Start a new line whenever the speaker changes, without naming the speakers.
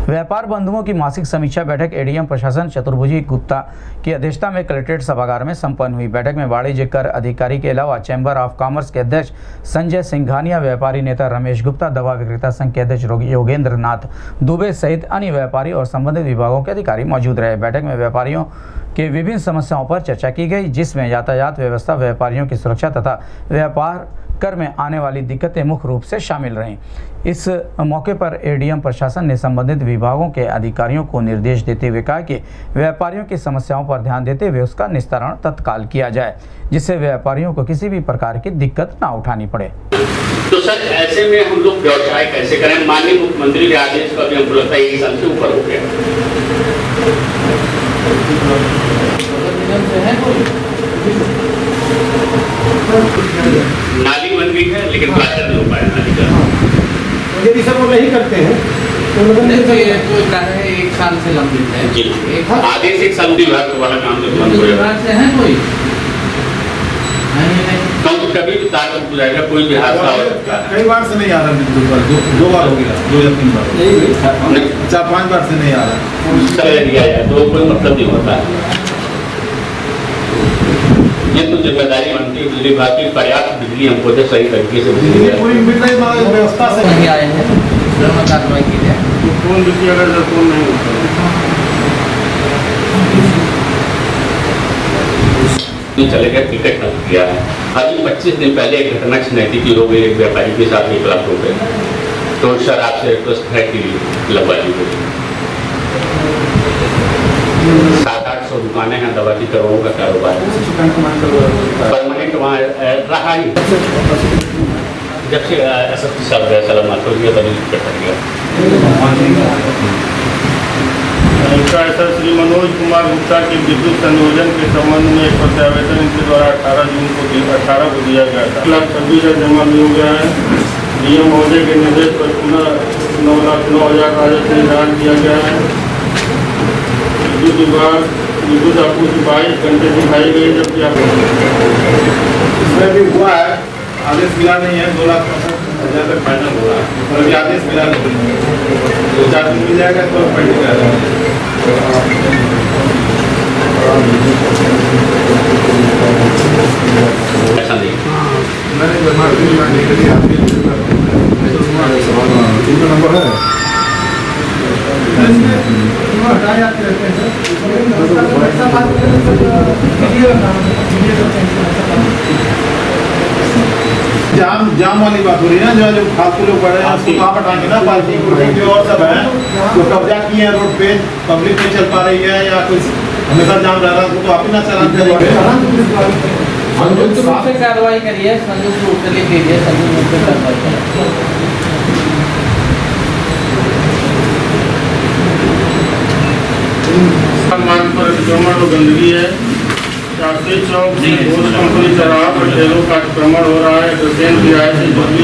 व्यापार बंधुओं की मासिक समीक्षा बैठक एडीएम प्रशासन चतुर्भुज गुप्ता की अध्यक्षता में कलेक्ट्रेट सभागार में संपन्न हुई। बैठक में वाणिज्य कर अधिकारी के अलावा चैम्बर ऑफ कॉमर्स के अध्यक्ष संजय सिंघानिया, व्यापारी नेता रमेश गुप्ता, दवा विक्रेता संघ के अध्यक्ष योगेंद्र नाथ दुबे सहित अन्य व्यापारी और संबंधित विभागों के अधिकारी मौजूद रहे। बैठक में व्यापारियों के विभिन्न समस्याओं पर चर्चा की गई, जिसमें यातायात व्यवस्था, व्यापारियों की सुरक्षा तथा व्यापार कर में आने वाली दिक्कतें मुख्य रूप से शामिल रहीं। इस मौके पर एडीएम प्रशासन ने संबंधित विभागों के अधिकारियों को निर्देश देते हुए कहा कि व्यापारियों की समस्याओं पर ध्यान देते हुए उसका निस्तारण तत्काल किया जाए, जिससे व्यापारियों को किसी भी प्रकार की दिक्कत ना उठानी पड़े।
तो सर, ऐसे में हम लोग व्यवसाय कैसे करें? माननीय मुख्यमंत्री के आदेश का भी हमको लगता है 1 साल से ऊपर हो गया। नाली बन गई है, लेकिन प्लास्टर नहीं हो पाया नाली का।
यदि सब वो नहीं करते हैं तो
ये तो 1 साल से लंबित है
जी। आदेश 1 साल विभाग वाला काम तो बंद हो जाएगा।
से है कोई
कभी भी तार टूट जाएगा, कोई भी हादसा हो सकता है।
कई बार से नहीं आ रहा, दो बार हो गया, 2 या 3 बार, 4-5 बार से नहीं आ रहा।
दिया जाए तो कोई मतलब नहीं होता है। ये तो जिम्मेदारी बनती है बिजली विभाग की, पर्याप्त बिजली हमको दे, सही तरीके से बिजली
पूरी मिल रही व्यवस्था से
नहीं आए हैं, कार्रवाई की जाए।
फोन बिजली अगर फोन नहीं होता
नहीं चलेगा। टिकट रख दिया है। अभी 25 दिन पहले एक घटना छिनैती की हो गई, एक व्यापारी के साथ 1 लाख रुपए। तो सर आपसे रिक्वेस्ट है कि लगवा लीजिए। 700-800 दुकानें हैं, दवा की करोड़ों का कारोबार परमानेंट वहाँ रहा ही। जब से SSP साहब गया सलामत हो गया तभी कर गया।
श्री मनोज कुमार गुप्ता के विद्युत संयोजन के संबंध में एक प्रत्यावेदन इनके द्वारा 18 जून को 18 को दिया गया था। 1,26,000 जमा भी हो गया है। डीएम महोदय के निर्देश पर पुनः 9,09,000 राजस्व निर्धारण किया गया है। विद्युत विभाग विद्युत आपूर्ति 22 घंटे दिखाई गई, जबकि
इसमें भी हुआ है, आदेश मिला नहीं है। 2,65,000 तक फाइनल हुआ है, पर अभी आदेश मिला नहीं है। 2-4 दिन मिल जाएगा तो फाइनल हो जाएगा।
ऐसा नहीं
नंबर है जाम वाली बात हो रही है ना, जो फालतू लोग बड़े हैं उसको कहाँ हटाएंगे ना। पार्किंग जो और सब है जो कब्जा किए हैं रोड पे, पब्लिक नहीं चल पा रही है या कुछ हमेशा जाम रह रहा है, तो आप ही ना चलान करेंगे।
संयुक्त रूप से कार्रवाई करिए, संयुक्त रूप से लिख लीजिए, संयुक्त रूप से कार्रवाई करिए।
मार्ग पर अतिक्रमण और गंदगी है। शास्त्री चौक घोष कंपनी चौराहा पर ठेलों का अतिक्रमण हो रहा है।